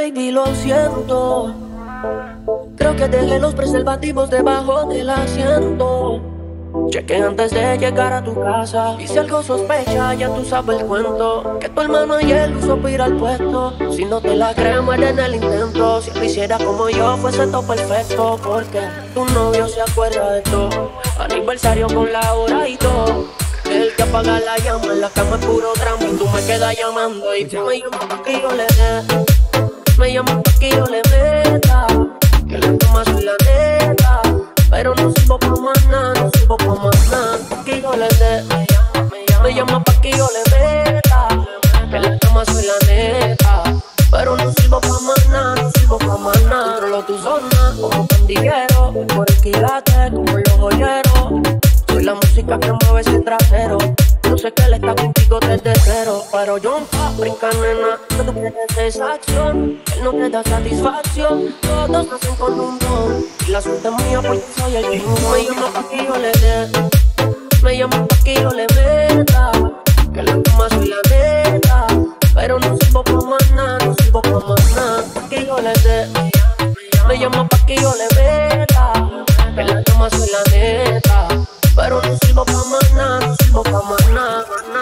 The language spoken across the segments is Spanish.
baby, lo siento. Creo que dejé los preservativos debajo del asiento. Chequé antes de llegar a tu casa. Y si algo sospecha, ya tú sabes el cuento. Que tu hermano ayer lo usó para ir al puesto. Si no te la crees, muere en el intento. Si lo hiciera como yo, fuese todo perfecto. Porque tu novio se acuerda de todo. Aniversario con la hora y todo. El que apaga la llama, en la cama es puro drama. Y tú me quedas llamando y tú me llamas pa' que yo le dé. Me llamas pa' que yo le meta. Que le tomas soy la neta. Pero no sirvo pa' más nada, no sirvo pa' más nada. Pa' que yo le dé. Me llama pa' que yo le meta. Que le tomas soy la neta. Pero no sirvo pa' más nada, no sirvo pa' más nada. Controlo tu zona como pandillero. Por el quilate como los joyeros. Soy la música que mueve ese trasero. Yo sé que él está contigo desde cero. Pero yo brinca, nena, que tú quieres esa acción. Él no te da satisfacción. Todos nacen con un don. Y la suerte es mía porque soy el chingón. Me llama pa' que yo le dé. Me llama pa' que yo le meta. Que la cama soy la neta. Pero no sirvo pa' más nada, no sirvo pa' más nada. Pa' que yo le dé. Me llama pa' que yo le meta. Que la cama soy la neta. Pero no sirvo pa' más nada, no sirvo pa' más nada.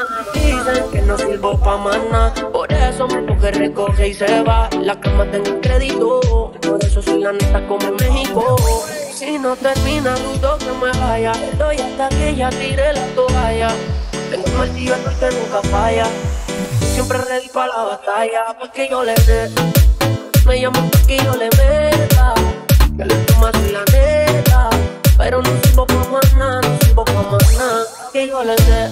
Dicen que no sirvo pa' más nada. Por eso me coge, recoge y se va. La cama tengo crédito. Por eso soy la neta como en México. Si no termina, dudo que me vaya. Estoy hasta que ya tire la toalla. Tengo un martillo que nunca falla. Siempre ready pa' la batalla. Pa' que yo le dé. Me llamo pa' que yo le meta. Que le toma soy la neta. Pero no sirvo pa' más nada, no sirvo pa' más nada. Que yo le dé.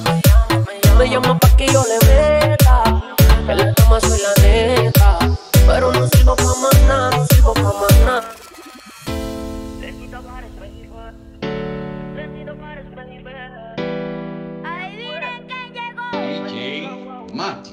Me llama pa' que yo le meta. Que le toma soy la neta. Pero no sirvo pa' más nada, no sirvo pa' más nada. DJ Mati.